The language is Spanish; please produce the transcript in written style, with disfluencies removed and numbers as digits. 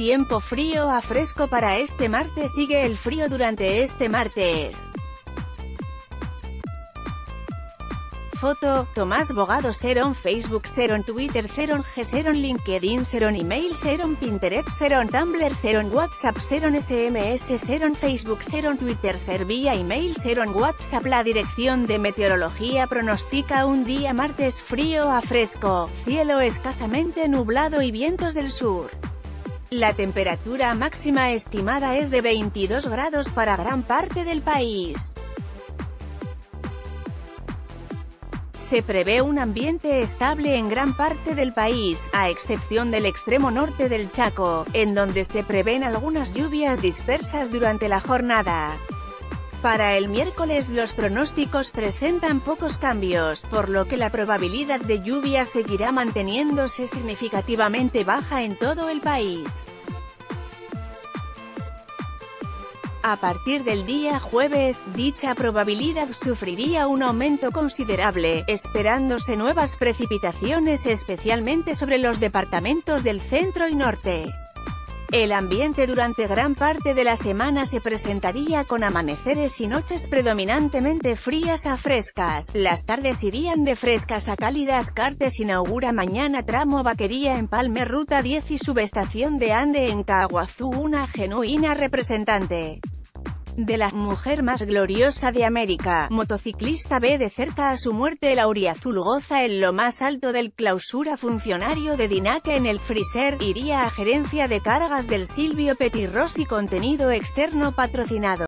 Tiempo frío a fresco para este martes. Sigue el frío durante este martes. Foto: Tomás Bogado. Seron Facebook, Seron Twitter, Seron G, Seron LinkedIn, Seron Email, Seron Pinterest, Seron Tumblr, Seron WhatsApp, Seron SMS, Seron Facebook, Seron Twitter, Ser vía email, Seron WhatsApp. La dirección de meteorología pronostica un día martes frío a fresco, cielo escasamente nublado y vientos del sur. La temperatura máxima estimada es de 22 grados para gran parte del país. Se prevé un ambiente estable en gran parte del país, a excepción del extremo norte del Chaco, en donde se prevén algunas lluvias dispersas durante la jornada. Para el miércoles los pronósticos presentan pocos cambios, por lo que la probabilidad de lluvia seguirá manteniéndose significativamente baja en todo el país. A partir del día jueves, dicha probabilidad sufriría un aumento considerable, esperándose nuevas precipitaciones especialmente sobre los departamentos del centro y norte. El ambiente durante gran parte de la semana se presentaría con amaneceres y noches predominantemente frías a frescas. Las tardes irían de frescas a cálidas. Cartes inaugura mañana tramo Vaquería Empalme Ruta 10 y subestación de Ande en Caaguazú. Una genuina representante de la mujer más gloriosa de América, motociclista, ve de cerca a su muerte. El auriazul goza en lo más alto del clausura. Funcionario de Dinac en el Freezer, iría a gerencia de cargas del Silvio Petirossi. Contenido externo patrocinado.